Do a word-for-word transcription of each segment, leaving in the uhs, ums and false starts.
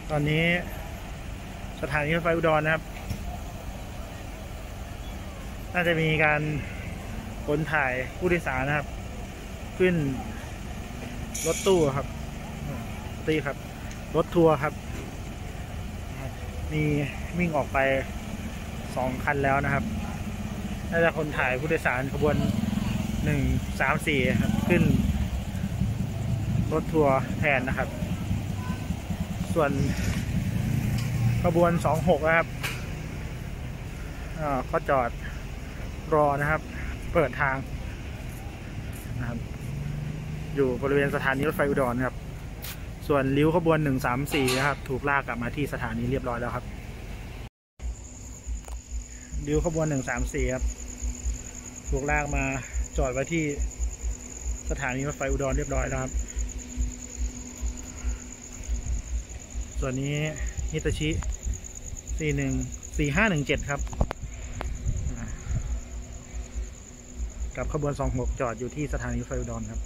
ตอนนี้สถานีรถไฟอุดรนะครับน่าจะมีการขนถ่ายผู้โดยสารนะครับขึ้นรถตู้ครับตีครับรถทัวร์ครับมีวิ่งออกไปสองคันแล้วนะครับน่าจะคนถ่ายผู้โดยสารขบวนหนึ่งสามสี่ครับขึ้นรถทัวร์แทนนะครับส่วนขบวนสองหกนะครับก็จอดรอนะครับเปิดทางนะครับอยู่บริเวณสถานีรถไฟอุดรครับส่วนริ้วขบวนหนึ่งสามสี่นะครับถูกลากกลับมาที่สถานีเรียบร้อยแล้วครับริ้วขบวนหนึ่งสามสี่ครับถูกลากมาจอดไว้ที่สถานีรถไฟอุดรเรียบร้อยแล้วครับส่วนนี้ฮิตาชิสี่หนึ่งสี่ห้าหนึ่งเจ็ดครับกับขบวนสองหกจอดอยู่ที่สถานีรถไฟอุดรครับ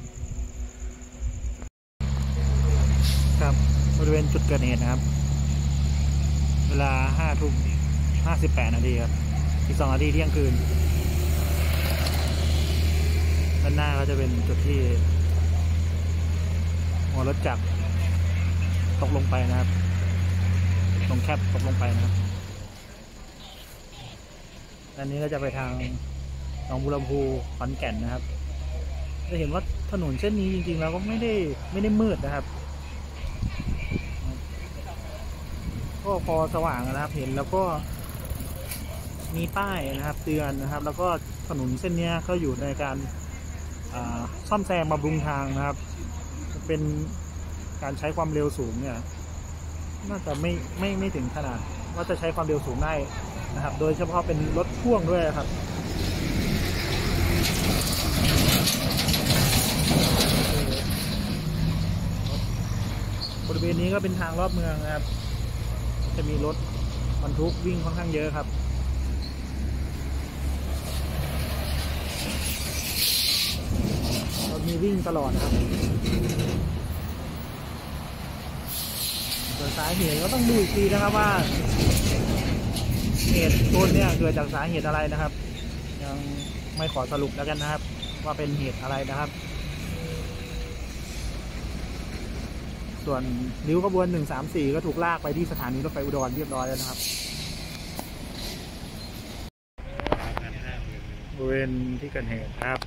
ครับบริเวณจุดเกิดเหตุนะครับเวลาห้าทุ่มห้าสิบแปดนาทีครับอีกสองนาทีเที่ยงคืนด้านหน้าก็จะเป็นจุดที่หัวรถจักรตกลงไปนะครับตรงแคปตกลงไปนะครับอันนี้ก็จะไปทางหนองบัวลำพูขอนแก่นนะครับจะเห็นว่าถนนเส้นนี้จริงๆแล้วก็ไม่ได้ไม่ได้มืดนะครับก็พอสว่างนะครับเห็นแล้วก็มีป้ายนะครับเตือนนะครับแล้วก็ถนนเส้นนี้ก็อยู่ในการซ่อมแซมบำรุงทางนะครับเป็นการใช้ความเร็วสูงเนี่ยน่าจะไม่ไม่ไม่ถึงขนาดว่าจะใช้ความเร็วสูงได้นะครับโดยเฉพาะเป็นรถพ่วงด้วยครับบริเวณนี้ก็เป็นทางรอบเมืองนะครับจะมีรถบรรทุกวิ่งค่อนข้างเยอะครับรถมีวิ่งตลอดนะครับส่วนสาเหตุก็ต้องดูอีกทีนะครับว่าเหตุต้นเนี่ยเกิดจากสาเหตุอะไรนะครับยังไม่ขอสรุปแล้วกันนะครับว่าเป็นเหตุอะไรนะครับส่วนริ้วขบวนหนึ่งสามสี่ก็ถูกลากไปที่สถานีรถไฟอุดรเรียบร้อยแล้วนะครับบริเวณที่เกิดเหตุครับ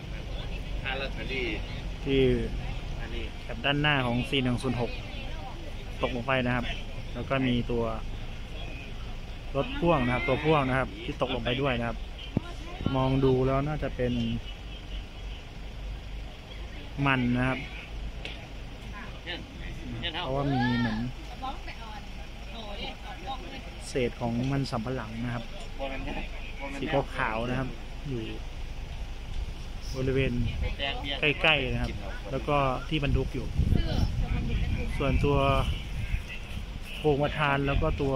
ที่กับด้านหน้าของสี่หนึ่งศูนย์หกตกลงไปนะครับแล้วก็มีตัวรถพ่วงนะครับตัวพ่วงนะครับที่ตกลงไปด้วยนะครับมองดูแล้วน่าจะเป็นมันนะครับเพราะว่ามีเหมือนเศษของมันสำปะหลังนะครับสีขาวๆนะครับอยู่บริเวณใกล้ๆนะครับแล้วก็ที่บรรทุกอยู่ส่วนตัวโครงประธานแล้วก็ตัว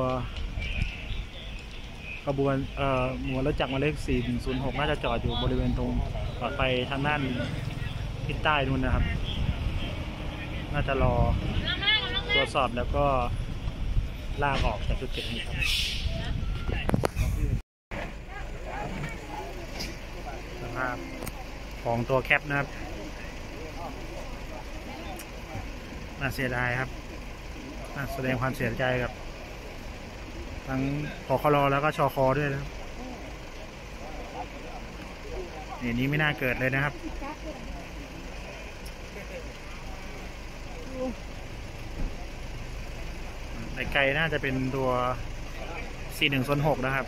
ขบวนเอ่อหัวรถจักรหมายเลขสี่หนึ่งศูนย์หกน่าจะจอดอยู่บริเวณตรงปลอดภัยทางด้านทิศใต้นู่นนะครับน่าจะรอตรวจสอบแล้วก็ลากออกจากจุดเกิดเหตุสภาพของตัวแคปนะครับน่าเสียดายครับน่าแสดงความเสียใจกับทั้งผคร.แล้วก็ชค.ด้วยนะครับนี่นี้ไม่น่าเกิดเลยนะครับไกลๆน่าจะเป็นตัวสี่หนึ่งศูนย์หกนะครับ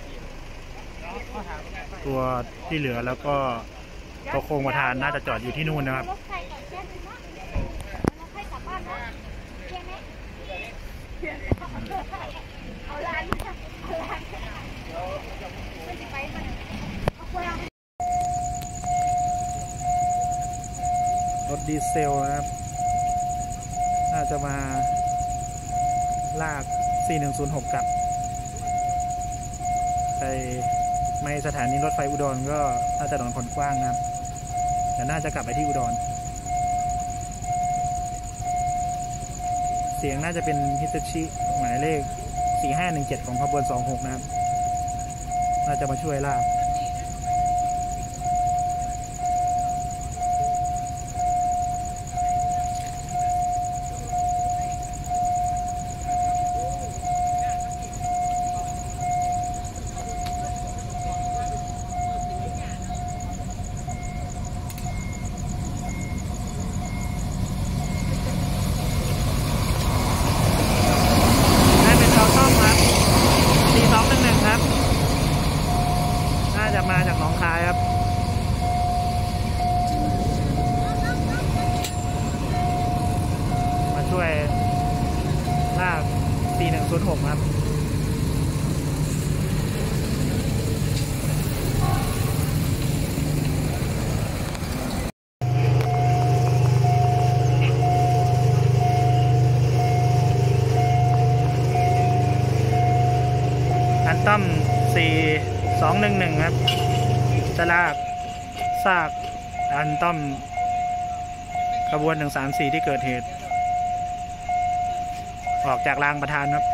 ตัวที่เหลือแล้วก็ตัวโครงประธานน่าจะจอดอยู่ที่นู่นนะครับรถดีเซลนะครับน่าจะมาลากสี่หนึ่งศูนย์หกกลับไปในสถานีรถไฟอุดรก็น่าจะถนนคนกว้างนะครับแต่น่าจะกลับไปที่อุดรเสียงน่าจะเป็นฮิตชิหมายเลขสี่ห้าหนึ่งเจ็ดของขบวนสองหกนะครับน่าจะมาช่วยลากมาจากหนองคายครับมาช่วยลากสี่หนึ่งศูนย์หกครับอันต้อมสี่สองหนึ่งหนึ่งครับจะลากซากอันต้อมขบวนหนึ่งสามสี่ที่เกิดเหตุออกจากรางประธานครับ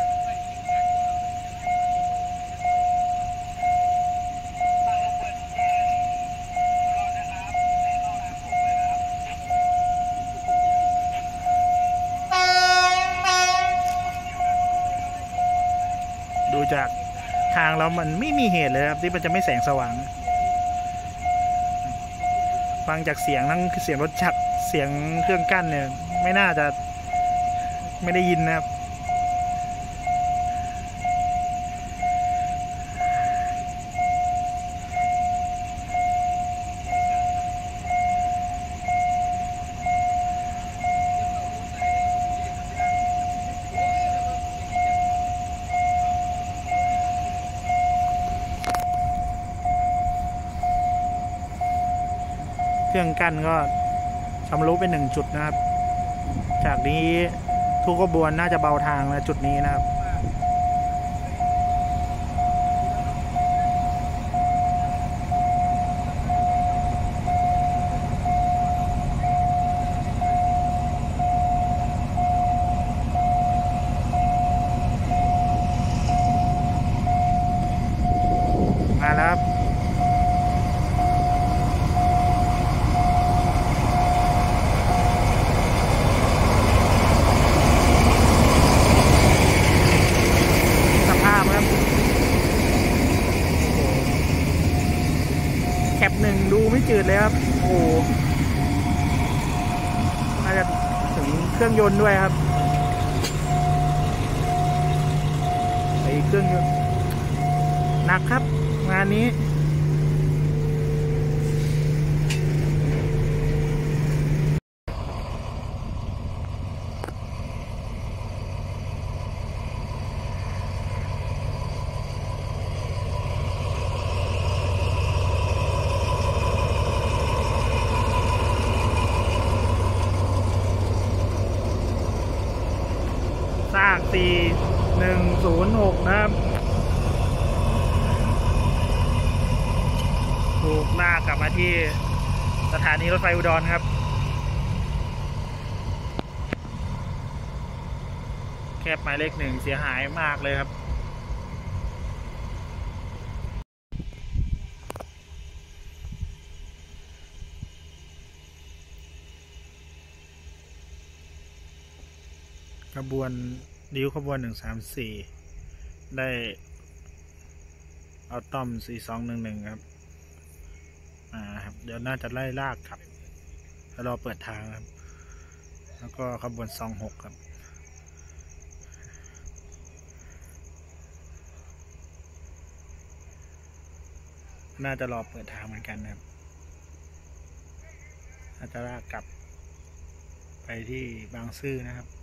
ดูจากทางแล้วมันไม่มีเหตุเลยครับที่มันจะไม่แสงสว่างฟังจากเสียงทั้งเสียงรถจักรเสียงเครื่องกั้นเนี่ยไม่น่าจะไม่ได้ยินนะครับเครื่องกั้นก็ชำรุดไปหนึ่งจุดนะครับจากนี้ทุกขบวนน่าจะเบาทางนะจุดนี้นะครับมาแล้วครับแคปหนึ่งดูไม่จืดเลยครับโอ้น่าจะถึงเครื่องยนต์ด้วยครับไอเครื่องยนต์หนักครับงานนี้ซากสี่หนึ่งศูนย์หกนะครับถูกลากกลับมาที่สถานีรถไฟอุดรครับแคบหมายเลขหนึ่งเสียหายมากเลยครับขบวนดิ้วขบวนหนึ่งสามสี่ได้เอาต้อมสี่สองหนึ่งหนึ่งครับอ่าครับเดี๋ยวน่าจะไล่ลากครับแล้วรอเปิดทางครับแล้วก็ขบวนสองหกครับน่าจะรอเปิดทางเหมือนกันครับน่าจะลากกลับไปที่บางซื่อนะครับ